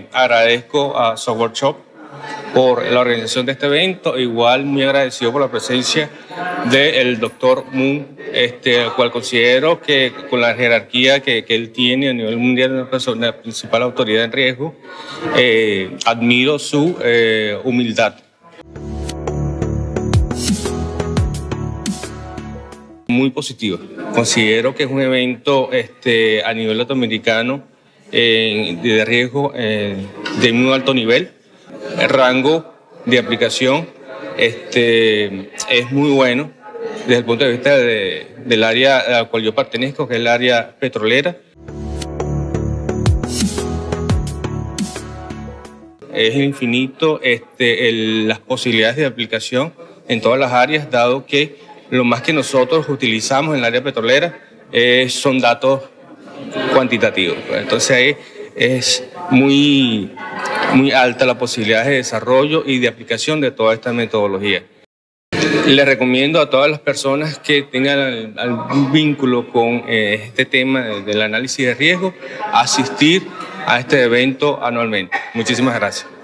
agradezco a Software Shop por la organización de este evento, igual muy agradecido por la presencia del doctor Moon, al cual considero que con la jerarquía que él tiene a nivel mundial, la principal autoridad en riesgo, admiro su humildad. Muy positivo. Considero que es un evento a nivel latinoamericano de riesgo de muy alto nivel. El rango de aplicación es muy bueno desde el punto de vista del área al cual yo pertenezco, que es el área petrolera. Es infinito las posibilidades de aplicación en todas las áreas, dado que lo más que nosotros utilizamos en el área petrolera son datos cuantitativos. Entonces ahí es muy alta la posibilidad de desarrollo y de aplicación de toda esta metodología. Les recomiendo a todas las personas que tengan algún vínculo con este tema del análisis de riesgo asistir a este evento anualmente. Muchísimas gracias.